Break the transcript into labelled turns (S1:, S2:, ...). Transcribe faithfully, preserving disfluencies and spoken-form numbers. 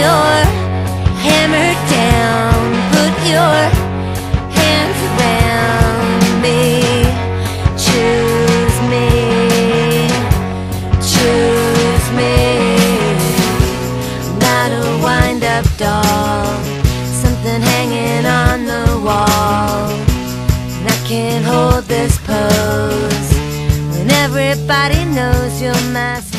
S1: your hammer down, put your hands around me. Choose me, choose me. I'm not a wind-up doll, something hanging on the wall. And I can't hold this pose when everybody knows you're my